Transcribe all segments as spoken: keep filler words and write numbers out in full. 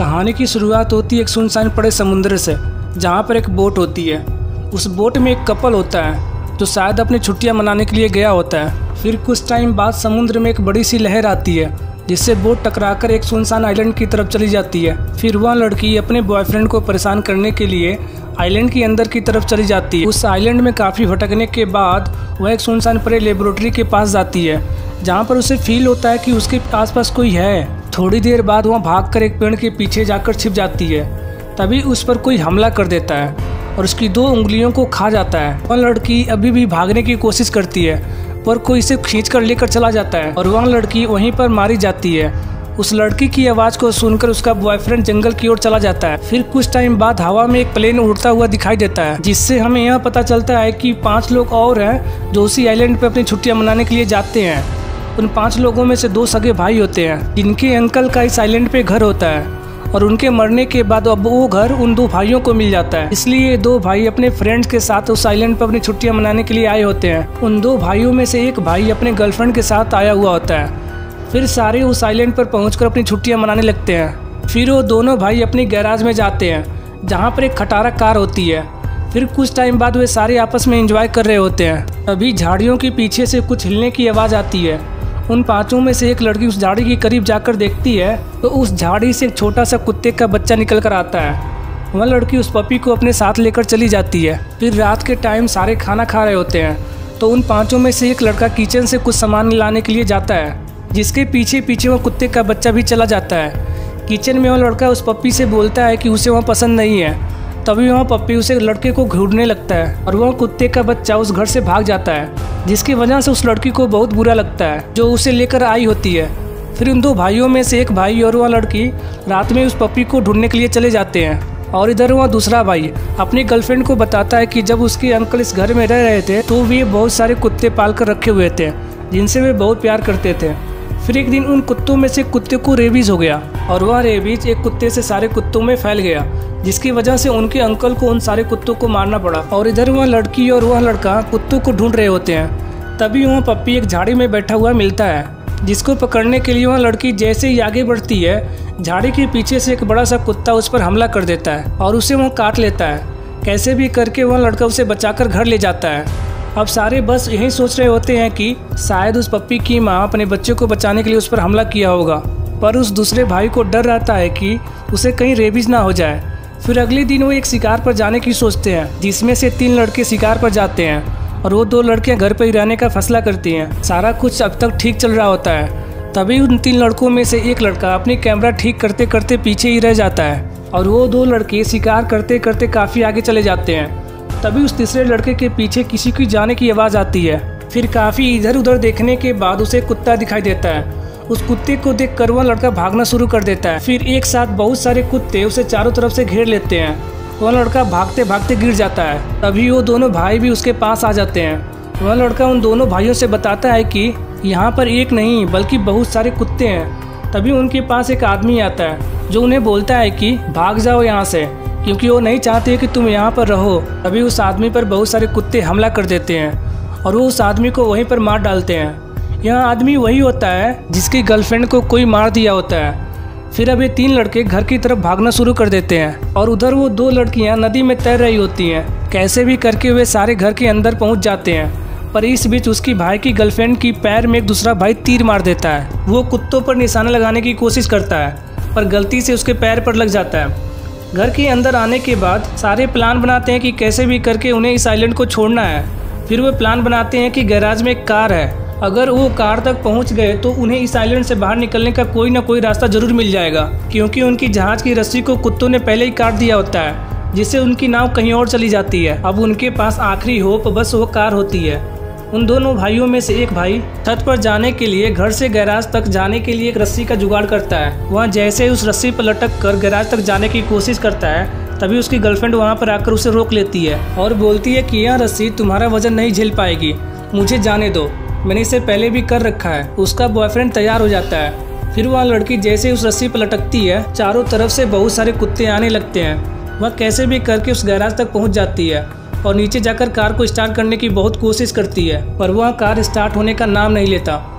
कहानी की शुरुआत होती है एक सुनसान पड़े समुद्र से, जहाँ पर एक बोट होती है। उस बोट में एक कपल होता है जो शायद अपनी छुट्टियाँ मनाने के लिए गया होता है। फिर कुछ टाइम बाद समुद्र में एक बड़ी सी लहर आती है, जिससे बोट टकराकर एक सुनसान आइलैंड की तरफ चली जाती है। फिर वह लड़की अपने बॉयफ्रेंड को परेशान करने के लिए आइलैंड के अंदर की तरफ चली जाती है। उस आइलैंड में काफ़ी भटकने के बाद वह एक सुनसान पड़े लेबोरेटरी के पास जाती है, जहाँ पर उसे फील होता है कि उसके आसपास कोई है। थोड़ी देर बाद वह भागकर एक पेड़ के पीछे जाकर छिप जाती है। तभी उस पर कोई हमला कर देता है और उसकी दो उंगलियों को खा जाता है। वह लड़की अभी भी भागने की कोशिश करती है, पर कोई इसे खींच कर लेकर चला जाता है और वह लड़की वहीं पर मारी जाती है। उस लड़की की आवाज़ को सुनकर उसका बॉयफ्रेंड जंगल की ओर चला जाता है। फिर कुछ टाइम बाद हवा में एक प्लेन उड़ता हुआ दिखाई देता है, जिससे हमें यह पता चलता है कि पांच लोग और हैं जो उसी आइलैंड पर अपनी छुट्टियां मनाने के लिए जाते हैं। उन पांच लोगों में से दो सगे भाई होते हैं, जिनके अंकल का इस आइलैंड पे घर होता है, और उनके मरने के बाद अब वो घर उन दो भाइयों को मिल जाता है। इसलिए दो भाई अपने फ्रेंड्स के साथ उस आइलैंड पर अपनी छुट्टियां मनाने के लिए आए होते हैं। उन दो भाइयों में से एक भाई अपने गर्लफ्रेंड के साथ आया हुआ होता है। फिर सारे उस आइलैंड पर पहुंचकर अपनी छुट्टियां मनाने लगते हैं। फिर वो दोनों भाई अपनी गैराज में जाते हैं, जहां पर एक खटारा कार होती है। फिर कुछ टाइम बाद वे सारे आपस में एंजॉय कर रहे होते हैं। तभी झाड़ियों के पीछे से कुछ हिलने की आवाज़ आती है। उन पांचों में से एक लड़की उस झाड़ी के करीब जाकर देखती है तो उस झाड़ी से एक छोटा सा कुत्ते का बच्चा निकल कर आता है। वह लड़की उस पपी को अपने साथ लेकर चली जाती है। फिर रात के टाइम सारे खाना खा रहे होते हैं, तो उन पांचों में से एक लड़का किचन से कुछ सामान लाने के लिए जाता है, जिसके पीछे पीछे वह कुत्ते का बच्चा भी चला जाता है। किचन में वह लड़का उस पप्पी से बोलता है कि उसे वह पसंद नहीं है। तभी वह पप्पी उसे लड़के को घूरने लगता है और वह कुत्ते का बच्चा उस घर से भाग जाता है, जिसकी वजह से उस लड़की को बहुत बुरा लगता है जो उसे लेकर आई होती है। फिर उन दो भाइयों में से एक भाई और वह लड़की रात में उस पप्पी को ढूंढने के लिए चले जाते हैं। और इधर वह दूसरा भाई अपनी गर्लफ्रेंड को बताता है कि जब उसके अंकल इस घर में रह रहे थे तो वे बहुत सारे कुत्ते पाल कर रखे हुए थे, जिनसे वे बहुत प्यार करते थे। फिर एक दिन उन कुत्तों में से कुत्ते को रेबीज हो गया और वह रेबीज एक कुत्ते से सारे कुत्तों में फैल गया, जिसकी वजह से उनके अंकल को उन सारे कुत्तों को मारना पड़ा। और इधर वह लड़की और वह लड़का कुत्तों को ढूंढ रहे होते हैं। तभी वह पप्पी एक झाड़ी में बैठा हुआ मिलता है, जिसको पकड़ने के लिए वह लड़की जैसे ही आगे बढ़ती है, झाड़ी के पीछे से एक बड़ा सा कुत्ता उस पर हमला कर देता है और उसे वह काट लेता है। कैसे भी करके वह लड़का उसे बचाकर घर ले जाता है। अब सारे बस यही सोच रहे होते हैं कि शायद उस पप्पी की माँ अपने बच्चे को बचाने के लिए उस पर हमला किया होगा, पर उस दूसरे भाई को डर रहता है कि उसे कहीं रेबीज ना हो जाए। फिर अगले दिन वो एक शिकार पर जाने की सोचते हैं, जिसमें से तीन लड़के शिकार पर जाते हैं और वो दो लड़कियां घर पर ही रहने का फैसला करती हैं। सारा कुछ अब तक ठीक चल रहा होता है। तभी उन तीन लड़कों में से एक लड़का अपनी कैमरा ठीक करते करते पीछे ही रह जाता है और वो दो लड़के शिकार करते करते काफ़ी आगे चले जाते हैं। तभी उस तीसरे लड़के के पीछे किसी की जाने की आवाज़ आती है। फिर काफ़ी इधर उधर देखने के बाद उसे कुत्ता दिखाई देता है। उस कुत्ते को देखकर वह लड़का भागना शुरू कर देता है। फिर एक साथ बहुत सारे कुत्ते उसे चारों तरफ से घेर लेते हैं। वह लड़का भागते भागते गिर जाता है। तभी वो दोनों भाई भी उसके पास आ जाते हैं। वह लड़का उन दोनों भाइयों से बताता है कि यहाँ पर एक नहीं बल्कि बहुत सारे कुत्ते हैं। तभी उनके पास एक आदमी आता है जो उन्हें बोलता है कि भाग जाओ यहाँ से, क्योंकि वो नहीं चाहते कि तुम यहाँ पर रहो। तभी उस आदमी पर बहुत सारे कुत्ते हमला कर देते हैं और वो उस आदमी को वहीं पर मार डालते हैं। यह आदमी वही होता है जिसकी गर्लफ्रेंड को कोई मार दिया होता है। फिर अब ये तीन लड़के घर की तरफ भागना शुरू कर देते हैं और उधर वो दो लड़कियां नदी में तैर रही होती हैं। कैसे भी करके वे सारे घर के अंदर पहुंच जाते हैं, पर इस बीच उसकी भाई की गर्लफ्रेंड की पैर में एक दूसरा भाई तीर मार देता है। वो कुत्तों पर निशाना लगाने की कोशिश करता है, पर गलती से उसके पैर पर लग जाता है। घर के अंदर आने के बाद सारे प्लान बनाते हैं कि कैसे भी करके उन्हें इस आइलैंड को छोड़ना है। फिर वो प्लान बनाते हैं कि गैराज में एक कार है, अगर वो कार तक पहुंच गए तो उन्हें इस आइलैंड से बाहर निकलने का कोई ना कोई रास्ता जरूर मिल जाएगा, क्योंकि उनकी जहाज की रस्सी को कुत्तों ने पहले ही काट दिया होता है, जिससे उनकी नाव कहीं और चली जाती है। अब उनके पास आखिरी होप बस वो कार होती है। उन दोनों भाइयों में से एक भाई छत पर जाने के लिए घर से गैराज तक जाने के लिए एक रस्सी का जुगाड़ करता है। वह जैसे उस रस्सी पर लटक कर गैराज तक जाने की कोशिश करता है, तभी उसकी गर्लफ्रेंड वहां पर आकर उसे रोक लेती है और बोलती है कि यह रस्सी तुम्हारा वजन नहीं झेल पाएगी, मुझे जाने दो, मैंने इसे पहले भी कर रखा है। उसका बॉयफ्रेंड तैयार हो जाता है। फिर वह लड़की जैसे उस रस्सी पर लटकती है, चारों तरफ से बहुत सारे कुत्ते आने लगते हैं। वह कैसे भी करके उस गैराज तक पहुंच जाती है और नीचे जाकर कार को स्टार्ट करने की बहुत कोशिश करती है, पर वह कार स्टार्ट होने का नाम नहीं लेता।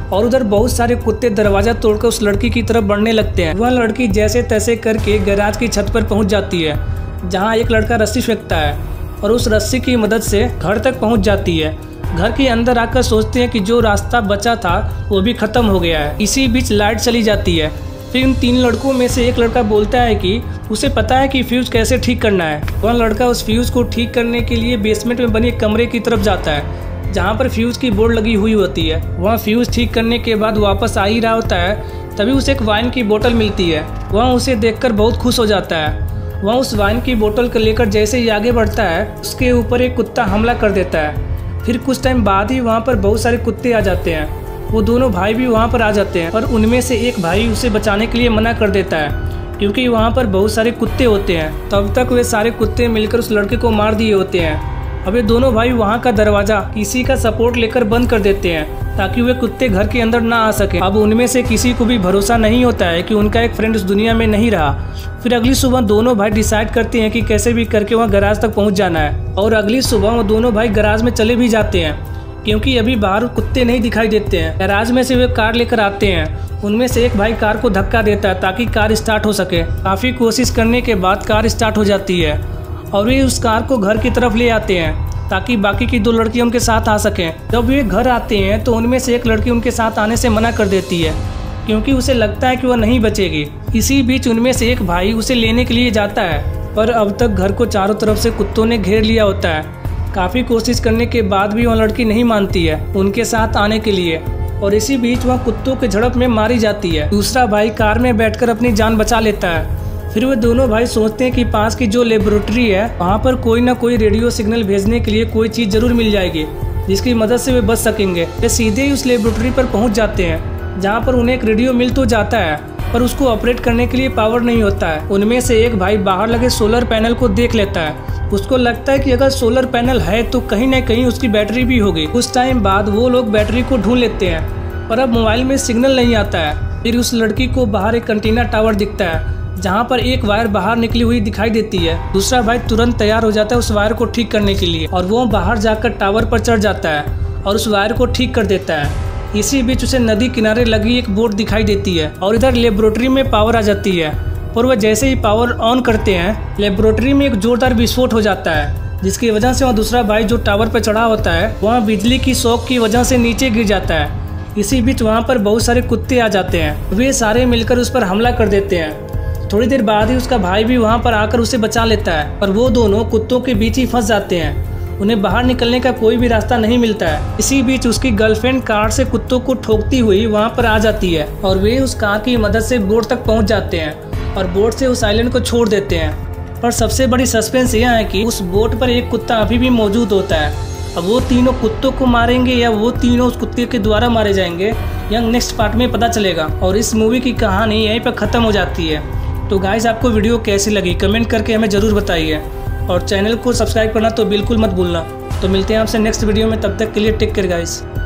और उधर बहुत सारे कुत्ते दरवाजा तोड़कर उस लड़की की तरफ बढ़ने लगते हैं। वह लड़की जैसे तैसे करके गैराज की छत पर पहुंच जाती है, जहां एक लड़का रस्सी फेंकता है और उस रस्सी की मदद से घर तक पहुंच जाती है। घर के अंदर आकर सोचते हैं कि जो रास्ता बचा था वो भी खत्म हो गया है। इसी बीच लाइट चली जाती है। फिर इन तीन लड़कों में से एक लड़का बोलता है कि उसे पता है कि फ्यूज कैसे ठीक करना है। वह लड़का उस फ्यूज को ठीक करने के लिए बेसमेंट में बने कमरे की तरफ जाता है, जहाँ पर फ्यूज की बोर्ड लगी हुई होती है। वह फ्यूज ठीक करने के बाद वापस आ ही रहा होता है, तभी उसे एक वाइन की बोतल मिलती है। वह उसे देखकर बहुत खुश हो जाता है। वह उस वाइन की बोतल को लेकर जैसे ही आगे बढ़ता है, उसके ऊपर एक कुत्ता हमला कर देता है। फिर कुछ टाइम बाद ही वहाँ पर बहुत सारे कुत्ते आ जाते हैं। वो दोनों भाई भी वहाँ पर आ जाते हैं, पर उनमें से एक भाई उसे बचाने के लिए मना कर देता है, क्योंकि वहाँ पर बहुत सारे कुत्ते होते हैं। तब तक वे सारे कुत्ते मिलकर उस लड़के को मार दिए होते हैं। अब ये दोनों भाई वहाँ का दरवाजा किसी का सपोर्ट लेकर बंद कर देते हैं, ताकि वे कुत्ते घर के अंदर ना आ सके। अब उनमें से किसी को भी भरोसा नहीं होता है कि उनका एक फ्रेंड इस दुनिया में नहीं रहा। फिर अगली सुबह दोनों भाई डिसाइड करते हैं कि कैसे भी करके वहाँ गैराज तक पहुँच जाना है। और अगली सुबह वो दोनों भाई गैराज में चले भी जाते हैं, क्योंकि अभी बाहर कुत्ते नहीं दिखाई देते हैं। गैराज में से वे कार लेकर आते हैं। उनमें से एक भाई कार को धक्का देता है ताकि कार स्टार्ट हो सके। काफ़ी कोशिश करने के बाद कार स्टार्ट हो जाती है और वे उस कार को घर की तरफ ले आते हैं, ताकि बाकी की दो लड़कियां उनके साथ आ सकें। जब वे घर आते हैं तो उनमें से एक लड़की उनके साथ आने से मना कर देती है, क्योंकि उसे लगता है कि वह नहीं बचेगी। इसी बीच उनमें से एक भाई उसे लेने के लिए जाता है, पर अब तक घर को चारों तरफ से कुत्तों ने घेर लिया होता है। काफ़ी कोशिश करने के बाद भी वह लड़की नहीं मानती है उनके साथ आने के लिए, और इसी बीच वह कुत्तों के झड़प में मारी जाती है। दूसरा भाई कार में बैठकर अपनी जान बचा लेता है। फिर वे दोनों भाई सोचते हैं कि पास की जो लेबोरेटरी है वहाँ पर कोई ना कोई रेडियो सिग्नल भेजने के लिए कोई चीज़ जरूर मिल जाएगी, जिसकी मदद से वे बच सकेंगे। वे सीधे ही उस लेबोरेटरी पर पहुँच जाते हैं, जहाँ पर उन्हें एक रेडियो मिल तो जाता है, पर उसको ऑपरेट करने के लिए पावर नहीं होता है। उनमें से एक भाई बाहर लगे सोलर पैनल को देख लेता है। उसको लगता है कि अगर सोलर पैनल है तो कहीं ना कहीं उसकी बैटरी भी होगी। कुछ टाइम बाद वो लोग बैटरी को ढूंढ लेते हैं, पर अब मोबाइल में सिग्नल नहीं आता है। फिर उस लड़की को बाहर एक कंटेनर टावर दिखता है, जहाँ पर एक वायर बाहर निकली हुई दिखाई देती है। दूसरा भाई तुरंत तैयार हो जाता है उस वायर को ठीक करने के लिए, और वो बाहर जाकर टावर पर चढ़ जाता है और उस वायर को ठीक कर देता है। इसी बीच उसे नदी किनारे लगी एक बोट दिखाई देती है, और इधर लेबोरेटरी में पावर आ जाती है। और वह जैसे ही पावर ऑन करते हैं, लेबोरेटरी में एक जोरदार विस्फोट हो जाता है, जिसकी वजह से वह दूसरा भाई जो टावर पर चढ़ा होता है वहाँ बिजली की शॉक की वजह से नीचे गिर जाता है। इसी बीच वहाँ पर बहुत सारे कुत्ते आ जाते हैं। वे सारे मिलकर उस पर हमला कर देते हैं। थोड़ी देर बाद ही उसका भाई भी वहाँ पर आकर उसे बचा लेता है, पर वो दोनों कुत्तों के बीच ही फंस जाते हैं। उन्हें बाहर निकलने का कोई भी रास्ता नहीं मिलता है। इसी बीच उसकी गर्लफ्रेंड कार से कुत्तों को ठोकती हुई वहाँ पर आ जाती है, और वे उस कार की मदद से बोट तक पहुँच जाते हैं और बोट से उस आइलैंड को छोड़ देते हैं। पर सबसे बड़ी सस्पेंस यह है कि उस बोट पर एक कुत्ता अभी भी मौजूद होता है। अब वो तीनों कुत्तों को मारेंगे या वो तीनों उस कुत्ते के द्वारा मारे जाएंगे, यह नेक्स्ट पार्ट में पता चलेगा। और इस मूवी की कहानी यहीं पर ख़त्म हो जाती है। तो गाइस, आपको वीडियो कैसी लगी कमेंट करके हमें ज़रूर बताइए, और चैनल को सब्सक्राइब करना तो बिल्कुल मत भूलना। तो मिलते हैं आपसे नेक्स्ट वीडियो में, तब तक के लिए टेक केयर गाइस।